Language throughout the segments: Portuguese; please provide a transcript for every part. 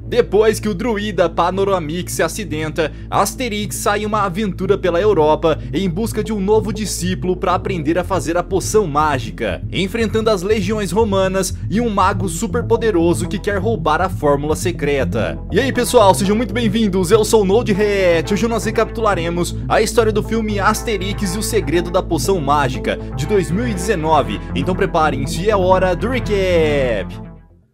Depois que o druida Panoramix se acidenta, Asterix sai em uma aventura pela Europa em busca de um novo discípulo para aprender a fazer a poção mágica, enfrentando as legiões romanas e um mago super poderoso que quer roubar a fórmula secreta. E aí pessoal, sejam muito bem-vindos, eu sou o NodeRet. Hoje nós recapitularemos a história do filme Asterix e o Segredo da Poção Mágica, de 2019, então preparem-se, é hora do recap!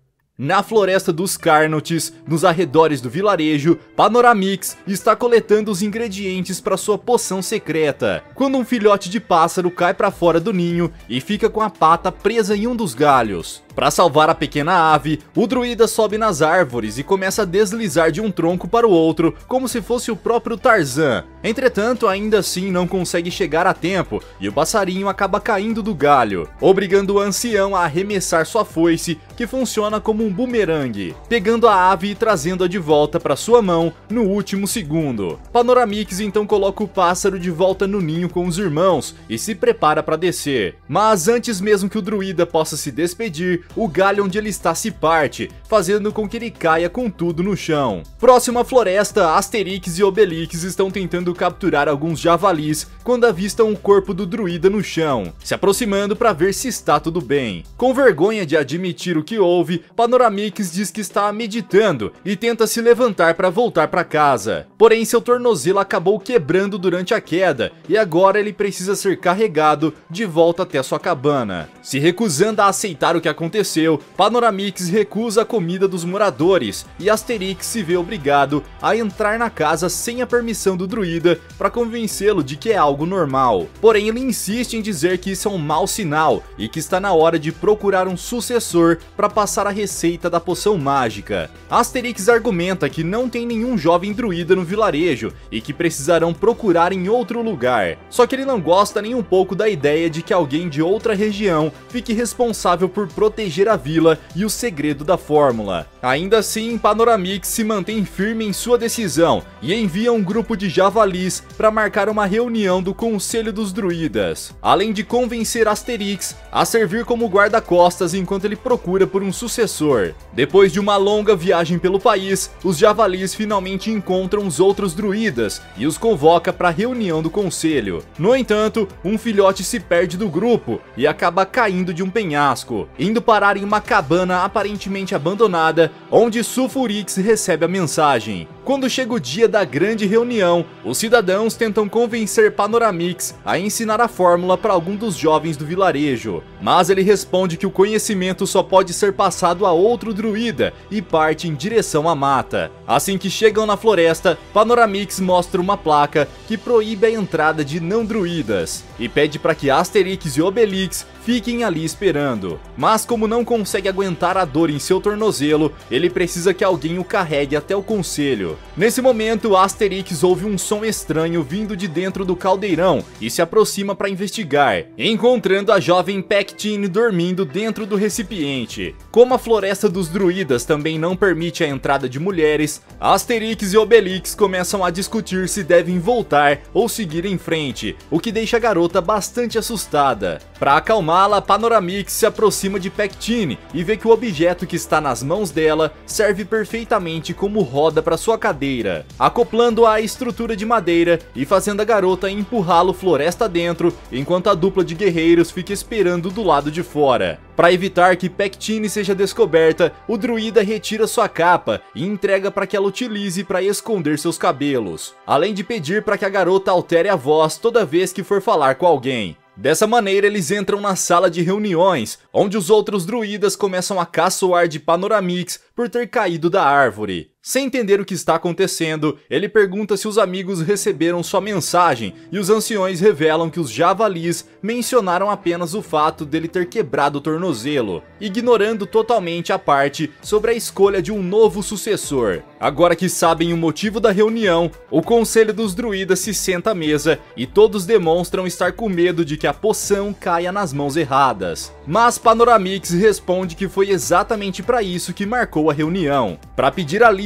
Na floresta dos Carnotes, nos arredores do vilarejo, Panoramix está coletando os ingredientes para sua poção secreta, quando um filhote de pássaro cai para fora do ninho e fica com a pata presa em um dos galhos. Para salvar a pequena ave, o druida sobe nas árvores e começa a deslizar de um tronco para o outro, como se fosse o próprio Tarzan. Entretanto, ainda assim não consegue chegar a tempo e o passarinho acaba caindo do galho, obrigando o ancião a arremessar sua foice, que funciona como um bumerangue, pegando a ave e trazendo-a de volta para sua mão no último segundo. Panoramix então coloca o pássaro de volta no ninho com os irmãos e se prepara para descer. Mas antes mesmo que o druida possa se despedir, o galho onde ele está se parte, fazendo com que ele caia com tudo no chão. Próximo à floresta, Asterix e Obelix estão tentando capturar alguns javalis quando avistam o corpo do druida no chão, se aproximando para ver se está tudo bem. Com vergonha de admitir o que houve, Panoramix diz que está meditando e tenta se levantar para voltar para casa. Porém, seu tornozelo acabou quebrando durante a queda e agora ele precisa ser carregado de volta até sua cabana. Se recusando a aceitar o que aconteceu, Panoramix recusa a comida dos moradores e Asterix se vê obrigado a entrar na casa sem a permissão do druida para convencê-lo de que é algo normal. Porém, ele insiste em dizer que isso é um mau sinal e que está na hora de procurar um sucessor para passar a receita da poção mágica. Asterix argumenta que não tem nenhum jovem druida no vilarejo e que precisarão procurar em outro lugar. Só que ele não gosta nem um pouco da ideia de que alguém de outra região fique responsável por proteger a vila e o segredo da fórmula. Ainda assim, Panoramix se mantém firme em sua decisão e envia um grupo de javalis para marcar uma reunião do Conselho dos Druidas, além de convencer Asterix a servir como guarda-costas enquanto ele procura por um sucessor. Depois de uma longa viagem pelo país, os javalis finalmente encontram os outros druidas e os convoca para a reunião do conselho. No entanto, um filhote se perde do grupo e acaba caindo de um penhasco, indo parar em uma cabana aparentemente abandonada, onde Sulfurix recebe a mensagem. Quando chega o dia da grande reunião, os cidadãos tentam convencer Panoramix a ensinar a fórmula para algum dos jovens do vilarejo, mas ele responde que o conhecimento só pode ser passado a outro druida e parte em direção à mata. Assim que chegam na floresta, Panoramix mostra uma placa que proíbe a entrada de não druidas e pede para que Asterix e Obelix fiquem ali esperando. Mas como não consegue aguentar a dor em seu tornozelo, ele precisa que alguém o carregue até o conselho. Nesse momento, Asterix ouve um som estranho vindo de dentro do caldeirão e se aproxima para investigar, encontrando a jovem Pectine dormindo dentro do recipiente. Como a floresta dos druidas também não permite a entrada de mulheres, Asterix e Obelix começam a discutir se devem voltar ou seguir em frente, o que deixa a garota bastante assustada. Para acalmá-la, Panoramix se aproxima de Pectine e vê que o objeto que está nas mãos dela serve perfeitamente como roda para sua cadeira, acoplando-a à estrutura de madeira e fazendo a garota empurrá-lo floresta dentro, enquanto a dupla de guerreiros fica esperando do lado de fora. Para evitar que Pectine seja descoberta, o druida retira sua capa e entrega para que ela utilize para esconder seus cabelos, além de pedir para que a garota altere a voz toda vez que for falar com alguém. Dessa maneira, eles entram na sala de reuniões, onde os outros druidas começam a caçoar de Panoramix por ter caído da árvore. Sem entender o que está acontecendo, ele pergunta se os amigos receberam sua mensagem e os anciões revelam que os javalis mencionaram apenas o fato dele ter quebrado o tornozelo, ignorando totalmente a parte sobre a escolha de um novo sucessor. Agora que sabem o motivo da reunião, o Conselho dos Druidas se senta à mesa e todos demonstram estar com medo de que a poção caia nas mãos erradas. Mas Panoramix responde que foi exatamente para isso que marcou a reunião, para pedir alívio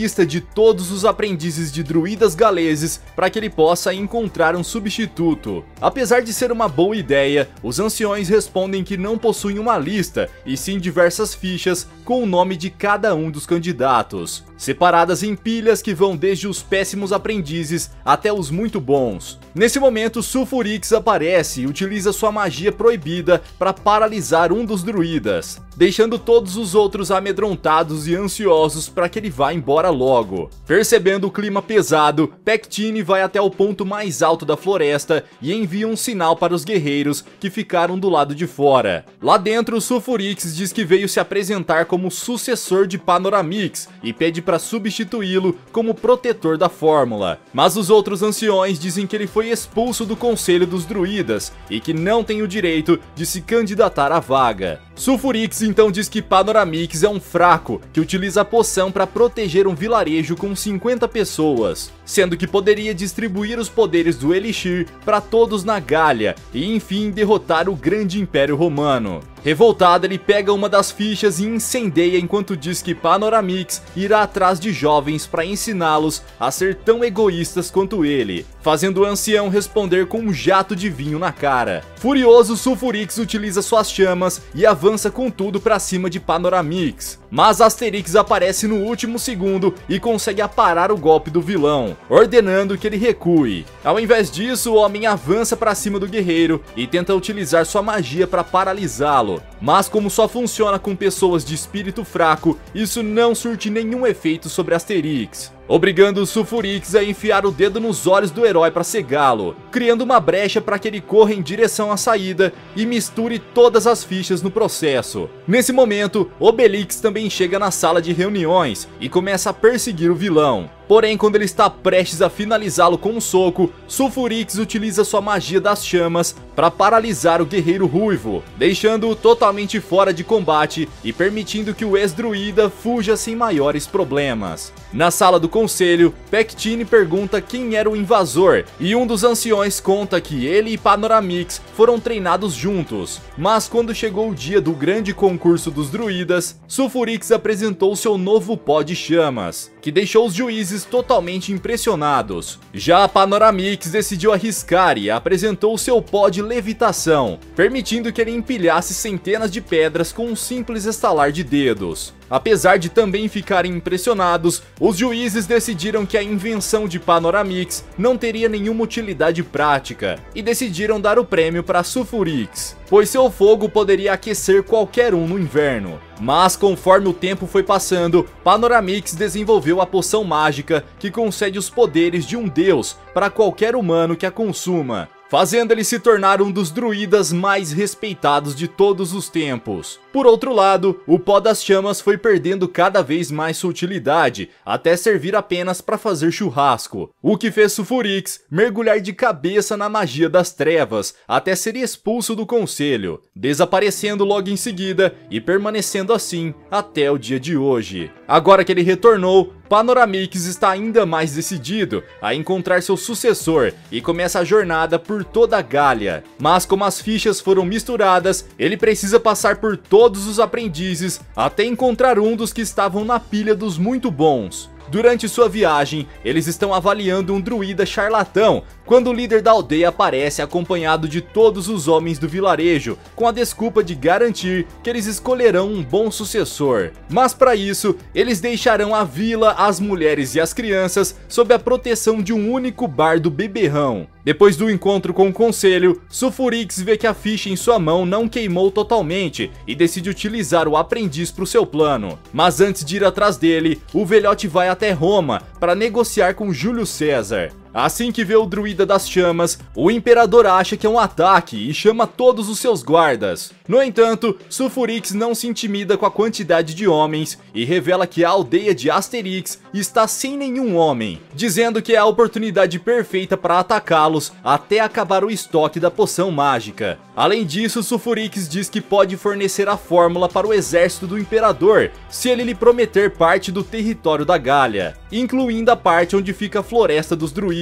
lista de todos os aprendizes de druidas galeses para que ele possa encontrar um substituto. Apesar de ser uma boa ideia, os anciões respondem que não possuem uma lista, e sim diversas fichas com o nome de cada um dos candidatos, separadas em pilhas que vão desde os péssimos aprendizes até os muito bons. Nesse momento, Sulfurix aparece e utiliza sua magia proibida para paralisar um dos druidas, deixando todos os outros amedrontados e ansiosos para que ele vá embora logo. Percebendo o clima pesado, Pectine vai até o ponto mais alto da floresta e envia um sinal para os guerreiros que ficaram do lado de fora. Lá dentro, Sulfurix diz que veio se apresentar como sucessor de Panoramix e pede para substituí-lo como protetor da fórmula. Mas os outros anciões dizem que ele foi expulso do Conselho dos Druidas e que não tem o direito de se candidatar à vaga. Sulfurix então diz que Panoramix é um fraco que utiliza a poção para proteger um vilarejo com 50 pessoas, sendo que poderia distribuir os poderes do Elixir para todos na Gália e enfim derrotar o grande Império Romano. Revoltado, ele pega uma das fichas e incendeia enquanto diz que Panoramix irá atrás de jovens para ensiná-los a ser tão egoístas quanto ele, fazendo o ancião responder com um jato de vinho na cara. Furioso, Sulfurix utiliza suas chamas e avança com tudo para cima de Panoramix, mas Asterix aparece no último segundo e consegue aparar o golpe do vilão, ordenando que ele recue. Ao invés disso, o homem avança para cima do guerreiro e tenta utilizar sua magia para paralisá-lo, mas como só funciona com pessoas de espírito fraco, isso não surte nenhum efeito sobre Asterix, obrigando o Sulfurix a enfiar o dedo nos olhos do herói para cegá-lo, criando uma brecha para que ele corra em direção à saída e misture todas as fichas no processo. Nesse momento, Obelix também chega na sala de reuniões e começa a perseguir o vilão. Porém, quando ele está prestes a finalizá-lo com um soco, Sulfurix utiliza sua magia das chamas para paralisar o guerreiro ruivo, deixando-o totalmente fora de combate e permitindo que o ex-druida fuja sem maiores problemas. Na sala do conselho, Pectine pergunta quem era o invasor e um dos anciões conta que ele e Panoramix foram treinados juntos, mas quando chegou o dia do grande concurso dos druidas, Sulfurix apresentou seu novo pó de chamas, que deixou os juízes totalmente impressionados. Já Panoramix decidiu arriscar e apresentou seu pó de levitação, permitindo que ele empilhasse centenas de pedras com um simples estalar de dedos. Apesar de também ficarem impressionados, os juízes decidiram que a invenção de Panoramix não teria nenhuma utilidade prática e decidiram dar o prêmio para Sulfurix, pois seu fogo poderia aquecer qualquer um no inverno. Mas conforme o tempo foi passando, Panoramix desenvolveu a poção mágica que concede os poderes de um deus para qualquer humano que a consuma, fazendo ele se tornar um dos druidas mais respeitados de todos os tempos. Por outro lado, o pó das chamas foi perdendo cada vez mais sua utilidade, até servir apenas para fazer churrasco, o que fez Sulfurix mergulhar de cabeça na magia das trevas, até ser expulso do conselho, desaparecendo logo em seguida e permanecendo assim até o dia de hoje. Agora que ele retornou, Panoramix está ainda mais decidido a encontrar seu sucessor e começa a jornada por toda a Gália. Mas como as fichas foram misturadas, ele precisa passar por todos os aprendizes até encontrar um dos que estavam na pilha dos muito bons. Durante sua viagem, eles estão avaliando um druida charlatão, quando o líder da aldeia aparece acompanhado de todos os homens do vilarejo, com a desculpa de garantir que eles escolherão um bom sucessor. Mas para isso, eles deixarão a vila, as mulheres e as crianças sob a proteção de um único bardo beberrão. Depois do encontro com o conselho, Sulfurix vê que a ficha em sua mão não queimou totalmente e decide utilizar o aprendiz para o seu plano. Mas antes de ir atrás dele, o velhote vai até Roma para negociar com Júlio César. Assim que vê o druida das chamas, o imperador acha que é um ataque e chama todos os seus guardas. No entanto, Sulfurix não se intimida com a quantidade de homens e revela que a aldeia de Asterix está sem nenhum homem, dizendo que é a oportunidade perfeita para atacá-los até acabar o estoque da poção mágica. Além disso, Sulfurix diz que pode fornecer a fórmula para o exército do imperador se ele lhe prometer parte do território da Gália, incluindo a parte onde fica a floresta dos druidas.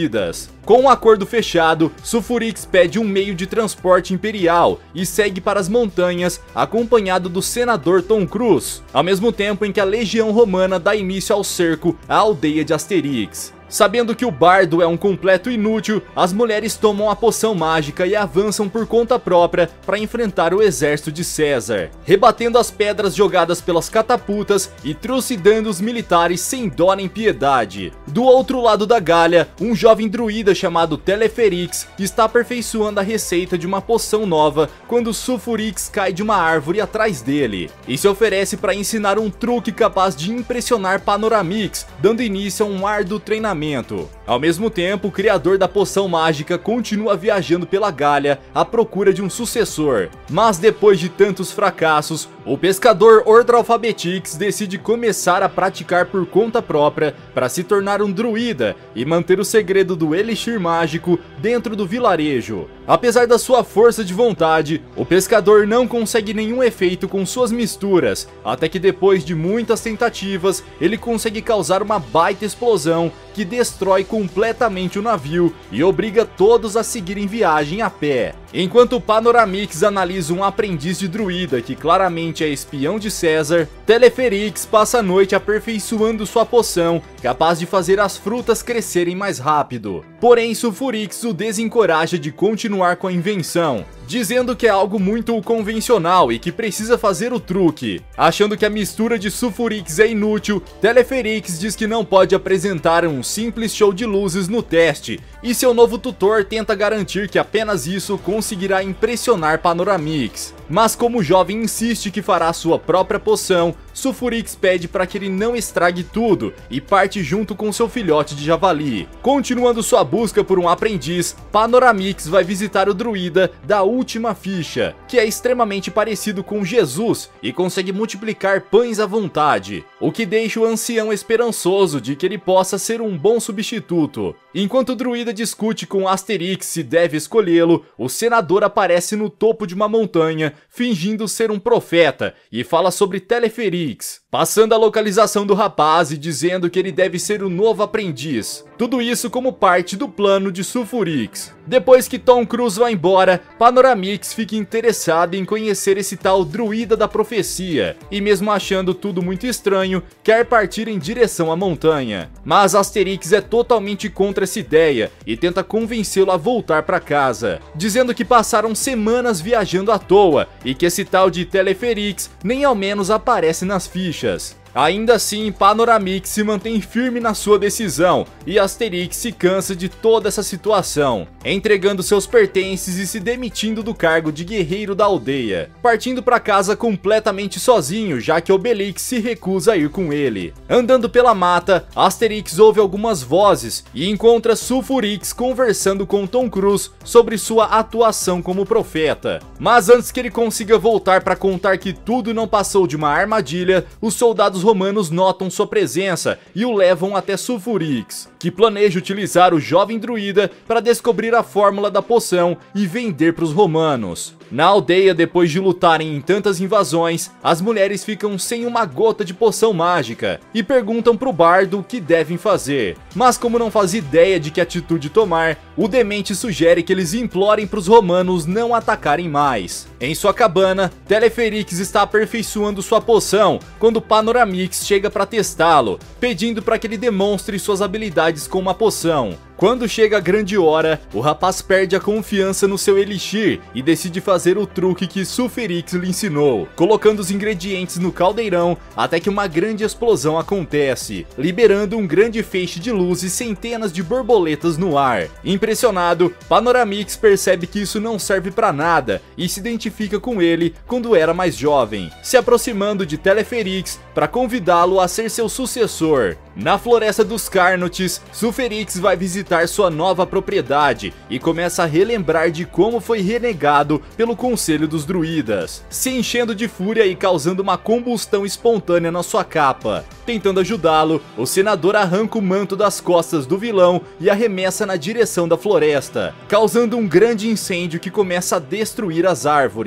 druidas. Com um acordo fechado, Sulfurix pede um meio de transporte imperial e segue para as montanhas, acompanhado do senador Tom Cruise, ao mesmo tempo em que a legião romana dá início ao cerco à aldeia de Asterix. Sabendo que o bardo é um completo inútil, as mulheres tomam a poção mágica e avançam por conta própria para enfrentar o exército de César, rebatendo as pedras jogadas pelas catapultas e trucidando os militares sem dó nem piedade. Do outro lado da Gália, um jovem druida chamado Teleferix está aperfeiçoando a receita de uma poção nova quando Sulfurix cai de uma árvore atrás dele e se oferece para ensinar um truque capaz de impressionar Panoramix, dando início a um árduo treinamento. Ao mesmo tempo, o criador da poção mágica continua viajando pela Gália à procura de um sucessor. Mas depois de tantos fracassos, o pescador Ordralfabetix decide começar a praticar por conta própria para se tornar um druida e manter o segredo do elixir mágico dentro do vilarejo. Apesar da sua força de vontade, o pescador não consegue nenhum efeito com suas misturas, até que depois de muitas tentativas, ele consegue causar uma baita explosão que destrói completamente o navio e obriga todos a seguirem viagem a pé. Enquanto Panoramix analisa um aprendiz de druida que claramente é espião de César, Teleferix passa a noite aperfeiçoando sua poção, capaz de fazer as frutas crescerem mais rápido. Porém, Sulfurix o desencoraja de continuar com a invenção, dizendo que é algo muito convencional e que precisa fazer o truque. Achando que a mistura de Sulfurix é inútil, Teleferix diz que não pode apresentar um simples show de luzes no teste, e seu novo tutor tenta garantir que apenas isso conseguirá impressionar Panoramix. Mas como o jovem insiste que fará sua própria poção, Sulfurix pede para que ele não estrague tudo e parte junto com seu filhote de javali. Continuando sua busca por um aprendiz, Panoramix vai visitar o druida da última ficha, que é extremamente parecido com Jesus e consegue multiplicar pães à vontade, o que deixa o ancião esperançoso de que ele possa ser um bom substituto. Enquanto o druida discute com Asterix se deve escolhê-lo, o senador aparece no topo de uma montanha, fingindo ser um profeta, e fala sobre Teleferix, passando a localização do rapaz e dizendo que ele deve ser o novo aprendiz. Tudo isso como parte do plano de Sulfurix. Depois que Tom Cruise vai embora, Panoramix fica interessado em conhecer esse tal druida da profecia, e mesmo achando tudo muito estranho, quer partir em direção à montanha. Mas Asterix é totalmente contra essa ideia e tenta convencê-lo a voltar para casa, dizendo que passaram semanas viajando à toa e que esse tal de Teleferix nem ao menos aparece nas fichas. Ainda assim, Panoramix se mantém firme na sua decisão e Asterix se cansa de toda essa situação, entregando seus pertences e se demitindo do cargo de guerreiro da aldeia, partindo para casa completamente sozinho, já que Obelix se recusa a ir com ele. Andando pela mata, Asterix ouve algumas vozes e encontra Sulfurix conversando com Tom Cruise sobre sua atuação como profeta. Mas antes que ele consiga voltar para contar que tudo não passou de uma armadilha, os soldados romanos notam sua presença e o levam até Sulfurix, que planeja utilizar o jovem druida para descobrir a fórmula da poção e vender para os romanos. Na aldeia, depois de lutarem em tantas invasões, as mulheres ficam sem uma gota de poção mágica e perguntam pro bardo o que devem fazer. Mas como não faz ideia de que atitude tomar, o demente sugere que eles implorem pros romanos não atacarem mais. Em sua cabana, Teleferix está aperfeiçoando sua poção quando Panoramix chega para testá-lo, pedindo para que ele demonstre suas habilidades com uma poção. Quando chega a grande hora, o rapaz perde a confiança no seu elixir e decide fazer o truque que Sulfurix lhe ensinou, colocando os ingredientes no caldeirão até que uma grande explosão acontece, liberando um grande feixe de luz e centenas de borboletas no ar. Impressionado, Panoramix percebe que isso não serve para nada e se identifica com ele quando era mais jovem, se aproximando de Teleferix para convidá-lo a ser seu sucessor. Na Floresta dos Carnotes, Sulfurix vai visitar sua nova propriedade e começa a relembrar de como foi renegado pelo Conselho dos Druidas, se enchendo de fúria e causando uma combustão espontânea na sua capa. Tentando ajudá-lo, o senador arranca o manto das costas do vilão e arremessa na direção da floresta, causando um grande incêndio que começa a destruir as árvores.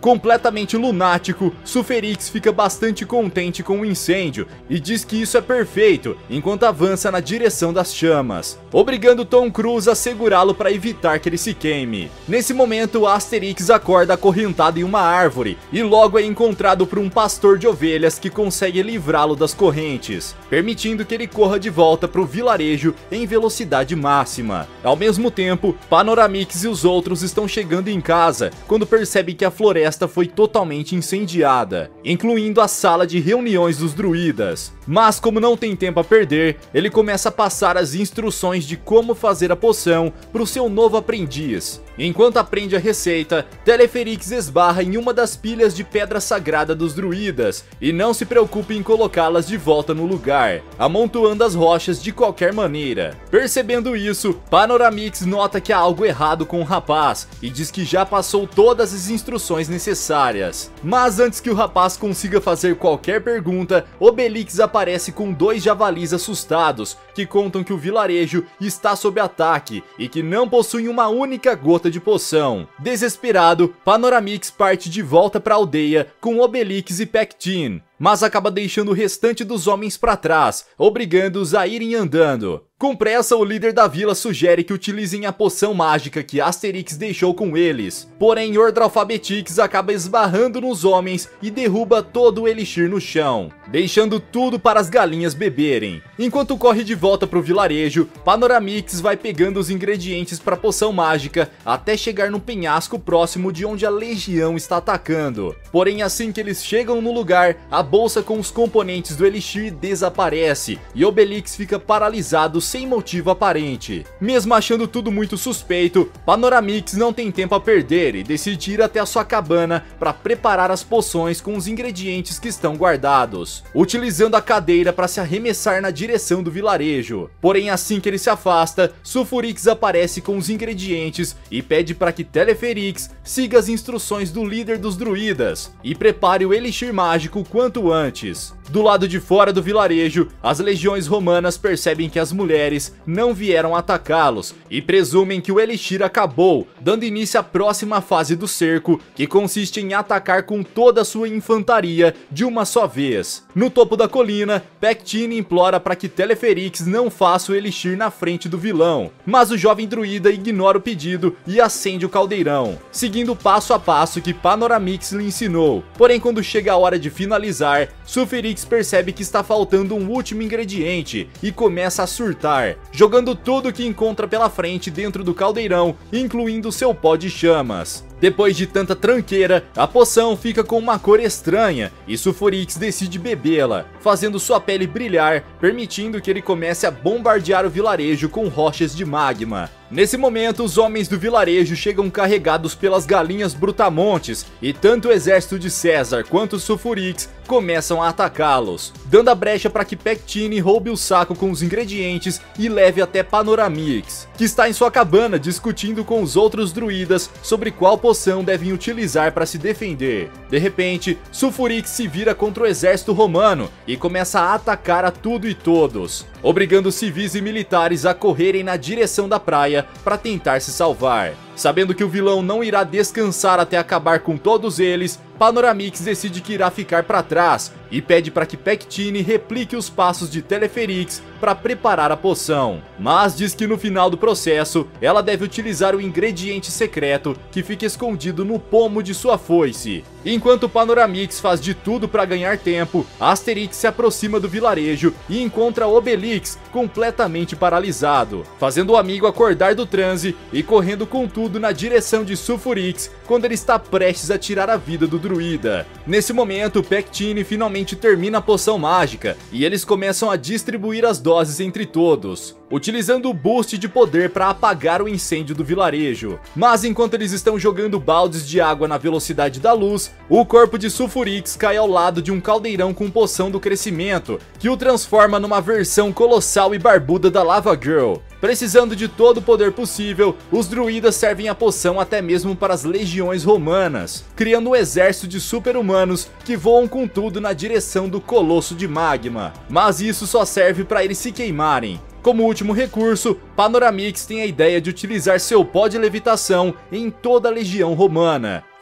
Completamente lunático, Suferix fica bastante contente com o incêndio e diz que isso é perfeito, enquanto avança na direção das chamas, obrigando Tom Cruise a segurá-lo para evitar que ele se queime. Nesse momento, Asterix acorda acorrentado em uma árvore e logo é encontrado por um pastor de ovelhas que consegue livrá-lo das correntes, permitindo que ele corra de volta para o vilarejo em velocidade máxima. Ao mesmo tempo, Panoramix e os outros estão chegando em casa quando percebem que a floresta foi totalmente incendiada, incluindo a sala de reuniões dos druidas. Mas como não tem tempo a perder, ele começa a passar as instruções de como fazer a poção para o seu novo aprendiz. Enquanto aprende a receita, Teleferix esbarra em uma das pilhas de pedra sagrada dos druidas e não se preocupa em colocá-las de volta no lugar, amontoando as rochas de qualquer maneira. Percebendo isso, Panoramix nota que há algo errado com o rapaz e diz que já passou todas as instruções necessárias. Mas antes que o rapaz consiga fazer qualquer pergunta, Obelix aparece com 2 javalis assustados que contam que o vilarejo está sob ataque e que não possuem uma única gota de poção. Desesperado, Panoramix parte de volta para a aldeia com Obelix e Pectin, mas acaba deixando o restante dos homens para trás, obrigando-os a irem andando. Com pressa, o líder da vila sugere que utilizem a poção mágica que Asterix deixou com eles. Porém, Ordralfabetix acaba esbarrando nos homens e derruba todo o elixir no chão, deixando tudo para as galinhas beberem. Enquanto corre de volta para o vilarejo, Panoramix vai pegando os ingredientes para a poção mágica até chegar no penhasco próximo de onde a legião está atacando. Porém, assim que eles chegam no lugar, a bolsa com os componentes do elixir desaparece e Obelix fica paralisado sem motivo aparente. Mesmo achando tudo muito suspeito, Panoramix não tem tempo a perder e decide ir até a sua cabana para preparar as poções com os ingredientes que estão guardados, utilizando a cadeira para se arremessar na direção do vilarejo. Porém, assim que ele se afasta, Sulfurix aparece com os ingredientes e pede para que Teleferix siga as instruções do líder dos druidas e prepare o elixir mágico quanto antes. Do lado de fora do vilarejo, as legiões romanas percebem que as mulheres não vieram atacá-los e presumem que o elixir acabou, dando início à próxima fase do cerco, que consiste em atacar com toda a sua infantaria de uma só vez. No topo da colina, Pectin implora para que Teleferix não faça o elixir na frente do vilão, mas o jovem druida ignora o pedido e acende o caldeirão, seguindo passo a passo que Panoramix lhe ensinou. Porém, quando chega a hora de finalizar, Sulfurix percebe que está faltando um último ingrediente e começa a surtar, jogando tudo que encontra pela frente dentro do caldeirão, incluindo seu pó de chamas. Depois de tanta tranqueira, a poção fica com uma cor estranha e Sulfurix decide bebê-la, fazendo sua pele brilhar, permitindo que ele comece a bombardear o vilarejo com rochas de magma. Nesse momento, os homens do vilarejo chegam carregados pelas galinhas brutamontes e tanto o exército de César quanto Sulfurix começam a atacá-los, dando a brecha para que Pectin roube o saco com os ingredientes e leve até Panoramix, que está em sua cabana discutindo com os outros druidas sobre qual poção devem utilizar para se defender. De repente, Sulfurix se vira contra o exército romano e começa a atacar a tudo e todos, obrigando civis e militares a correrem na direção da praia para tentar se salvar. Sabendo que o vilão não irá descansar até acabar com todos eles, Panoramix decide que irá ficar para trás e pede para que Pectin replique os passos de Teleferix para preparar a poção, mas diz que no final do processo ela deve utilizar o ingrediente secreto que fica escondido no pomo de sua foice. Enquanto Panoramix faz de tudo para ganhar tempo, Asterix se aproxima do vilarejo e encontra Obelix completamente paralisado, fazendo o amigo acordar do transe e correndo com tudo na direção de Sulfurix quando ele está prestes a tirar a vida do druida. Nesse momento, Pectin finalmente termina a poção mágica e eles começam a distribuir as doses entre todos, utilizando o boost de poder para apagar o incêndio do vilarejo. Mas enquanto eles estão jogando baldes de água na velocidade da luz, o corpo de Sulfurix cai ao lado de um caldeirão com poção do crescimento, que o transforma numa versão colossal e barbuda da Lava Girl. Precisando de todo o poder possível, os druidas servem a poção até mesmo para as legiões romanas, criando um exército de super-humanos que voam com tudo na direção do colosso de magma. Mas isso só serve para eles se queimarem. Como último recurso, Panoramix tem a ideia de utilizar seu pó de levitação em toda a legião romana,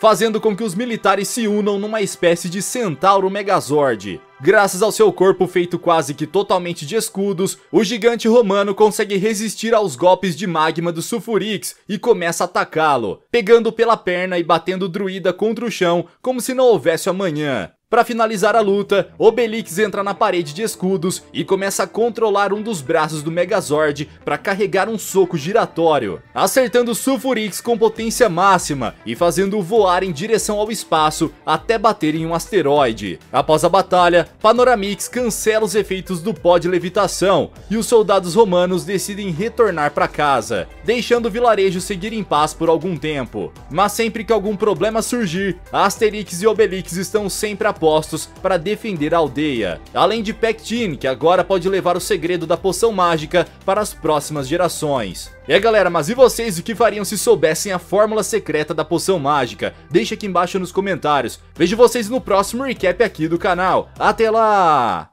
fazendo com que os militares se unam numa espécie de Centauro Megazord. Graças ao seu corpo feito quase que totalmente de escudos, o gigante romano consegue resistir aos golpes de magma do Sulfurix e começa a atacá-lo, pegando pela perna e batendo o druida contra o chão como se não houvesse amanhã. Para finalizar a luta, Obelix entra na parede de escudos e começa a controlar um dos braços do Megazord para carregar um soco giratório, acertando Sulfurix com potência máxima e fazendo-o voar em direção ao espaço até bater em um asteroide. Após a batalha, Panoramix cancela os efeitos do pó de levitação e os soldados romanos decidem retornar para casa, deixando o vilarejo seguir em paz por algum tempo. Mas sempre que algum problema surgir, Asterix e Obelix estão sempre a postos para defender a aldeia, além de Pectine, que agora pode levar o segredo da poção mágica para as próximas gerações. Galera, mas e vocês, o que fariam se soubessem a fórmula secreta da poção mágica? Deixa aqui embaixo nos comentários. Vejo vocês no próximo recap aqui do canal. Até lá!